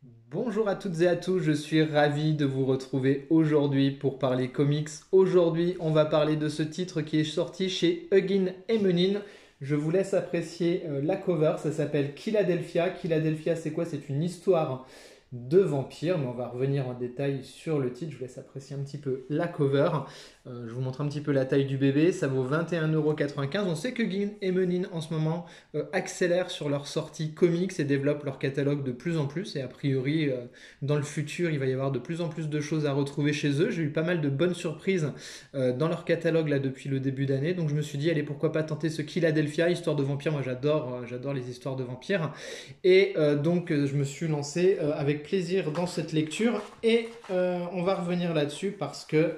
Bonjour à toutes et à tous, je suis ravi de vous retrouver aujourd'hui pour parler comics. Aujourd'hui, on va parler de ce titre qui est sorti chez Hugin et Menin. Je vous laisse apprécier la cover, ça s'appelle Philadelphia. Philadelphia, c'est quoi? C'est une histoire de vampires, mais on va revenir en détail sur le titre. Je vous laisse apprécier un petit peu la cover. Je vous montre un petit peu la taille du bébé. Ça vaut 21,95 €. On sait que Gin et Menin en ce moment accélèrent sur leur sortie comics et développent leur catalogue de plus en plus. Et a priori, dans le futur, il va y avoir de plus en plus de choses à retrouver chez eux. J'ai eu pas mal de bonnes surprises dans leur catalogue là depuis le début d'année. Donc je me suis dit, allez, pourquoi pas tenter ce Philadelphia, histoire de vampires. Moi j'adore les histoires de vampires. Et donc je me suis lancé avec plaisir dans cette lecture. Et on va revenir là-dessus parce que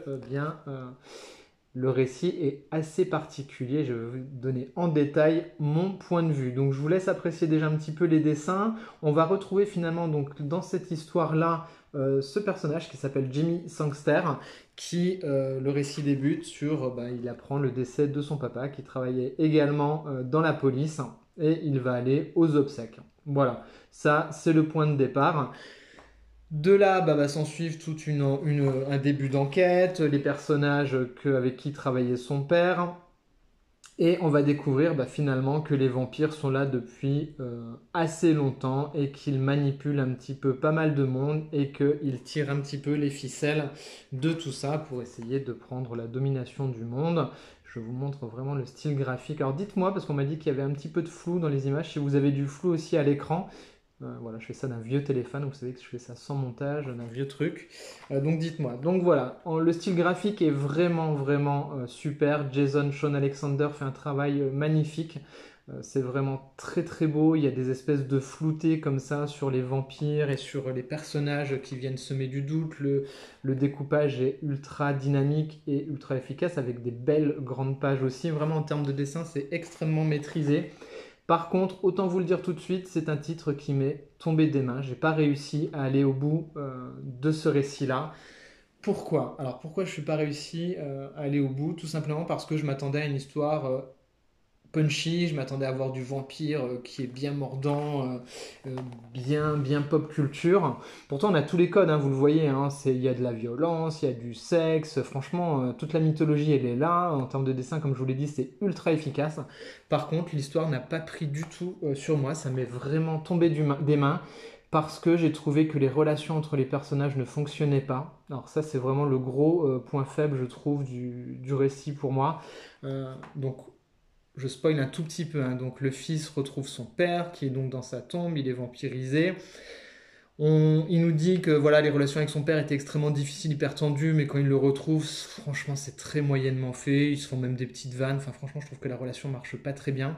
le récit est assez particulier. Je vais vous donner en détail mon point de vue. Donc je vous laisse apprécier déjà un petit peu les dessins. On va retrouver finalement donc dans cette histoire-là ce personnage qui s'appelle Jimmy Sangster, qui le récit débute sur, il apprend le décès de son papa qui travaillait également dans la police et il va aller aux obsèques. Voilà, ça c'est le point de départ. De là, va s'en suivre un début d'enquête, les personnages avec qui travaillait son père, et on va découvrir finalement que les vampires sont là depuis assez longtemps et qu'ils manipulent un petit peu pas mal de monde et qu'ils tirent un petit peu les ficelles de tout ça pour essayer de prendre la domination du monde. Je vous montre vraiment le style graphique. Alors dites-moi, parce qu'on m'a dit qu'il y avait un petit peu de flou dans les images, si vous avez du flou aussi à l'écran. Voilà, je fais ça d'un vieux téléphone, vous savez que je fais ça sans montage, d'un vieux truc. Donc dites-moi. Donc voilà, le style graphique est vraiment super. Jason Sean Alexander fait un travail magnifique. C'est vraiment très beau. Il y a des espèces de floutés comme ça sur les vampires et sur les personnages qui viennent semer du doute. Le découpage est ultra dynamique et ultra efficace avec des belles grandes pages aussi. Vraiment en termes de dessin, c'est extrêmement maîtrisé. Par contre, autant vous le dire tout de suite, c'est un titre qui m'est tombé des mains. J'ai pas réussi à aller au bout de ce récit-là. Pourquoi? Alors pourquoi je suis pas réussi à aller au bout? Tout simplement parce que je m'attendais à une histoire punchy, je m'attendais à voir du vampire qui est bien mordant, bien pop culture. Pourtant, on a tous les codes, hein, vous le voyez, hein, il y a de la violence, il y a du sexe, franchement, toute la mythologie, elle est là. En termes de dessin, comme je vous l'ai dit, c'est ultra efficace. Par contre, l'histoire n'a pas pris du tout sur moi, ça m'est vraiment tombé des mains. Parce que j'ai trouvé que les relations entre les personnages ne fonctionnaient pas. Alors ça, c'est vraiment le gros point faible, je trouve, du récit pour moi. Donc je spoil un tout petit peu, hein. Donc le fils retrouve son père qui est donc dans sa tombe, il est vampirisé. Il nous dit que voilà, les relations avec son père étaient extrêmement difficiles, hyper tendues, mais quand il le retrouve, franchement c'est très moyennement fait. Ils se font même des petites vannes. Enfin franchement je trouve que la relation marche pas très bien.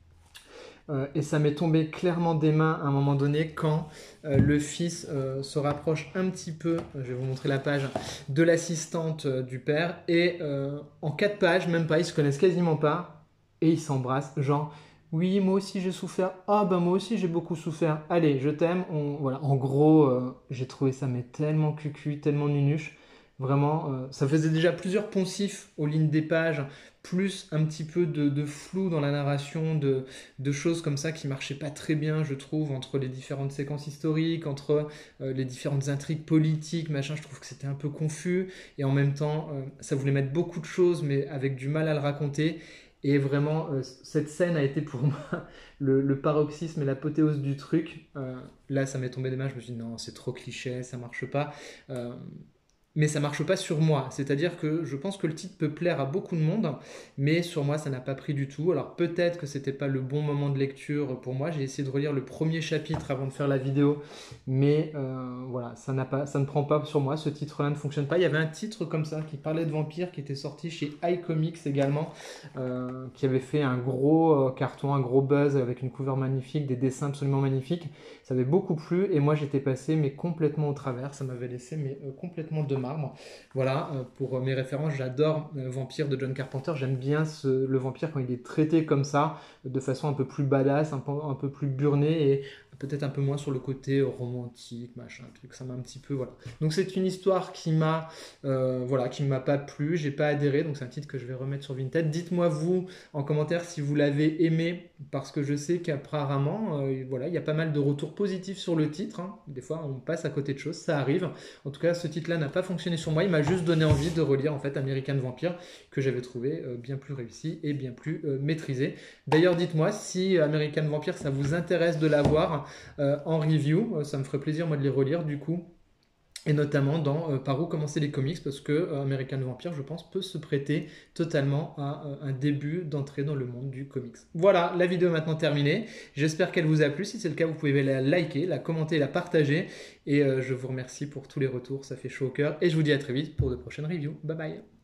Et ça m'est tombé clairement des mains à un moment donné quand le fils se rapproche un petit peu, je vais vous montrer la page, de l'assistante du père. Et en 4 pages, même pas, ils se connaissent quasiment pas. Et ils s'embrassent, genre, oui, moi aussi j'ai souffert. Ah, ben moi aussi j'ai beaucoup souffert. Allez, je t'aime. Voilà. En gros, j'ai trouvé ça mais tellement cucu, tellement nunuche. Vraiment, ça faisait déjà plusieurs poncifs aux lignes des pages, plus un petit peu de flou dans la narration, de choses comme ça qui marchaient pas très bien, je trouve, entre les différentes séquences historiques, entre les différentes intrigues politiques, machin. Je trouve que c'était un peu confus et en même temps, ça voulait mettre beaucoup de choses, mais avec du mal à le raconter. Et vraiment, cette scène a été pour moi le paroxysme et l'apothéose du truc. Là, ça m'est tombé des mains. Je me suis dit non, c'est trop cliché, ça marche pas. Euh, mais ça marche pas sur moi. C'est-à-dire que je pense que le titre peut plaire à beaucoup de monde, mais sur moi, ça n'a pas pris du tout. Alors peut-être que c'était pas le bon moment de lecture pour moi. J'ai essayé de relire le premier chapitre avant de faire la vidéo, mais voilà, ça ne prend pas sur moi. Ce titre-là ne fonctionne pas. Il y avait un titre comme ça qui parlait de vampires qui était sorti chez iComics également, qui avait fait un gros carton, un gros buzz avec une cover magnifique, des dessins absolument magnifiques. Ça avait beaucoup plu et moi j'étais passé mais complètement au travers. Ça m'avait laissé mais complètement de marbre. Voilà, pour mes références, j'adore Vampire de John Carpenter. J'aime bien le vampire quand il est traité comme ça, de façon un peu plus badass, un peu plus burné et peut-être un peu moins sur le côté romantique, machin, truc, ça m'a un petit peu, voilà. Donc c'est une histoire qui m'a, voilà, qui m'a pas plu, j'ai pas adhéré, donc c'est un titre que je vais remettre sur Vinted. Dites-moi vous en commentaire si vous l'avez aimé, parce que je sais qu'apparemment, voilà, il y a pas mal de retours positifs sur le titre, hein. Des fois on passe à côté de choses, ça arrive. En tout cas, ce titre-là n'a pas fonctionné sur moi, il m'a juste donné envie de relire en fait American Vampire, que j'avais trouvé bien plus réussi et bien plus maîtrisé. D'ailleurs, dites-moi si American Vampire, ça vous intéresse de l'avoir en review. Ça me ferait plaisir, moi, de les relire, du coup. Et notamment dans Par où commencer les comics, parce que American Vampire, je pense, peut se prêter totalement à un début d'entrée dans le monde du comics. Voilà, la vidéo est maintenant terminée. J'espère qu'elle vous a plu. Si c'est le cas, vous pouvez la liker, la commenter, la partager. Et je vous remercie pour tous les retours, ça fait chaud au cœur. Et je vous dis à très vite pour de prochaines reviews. Bye bye.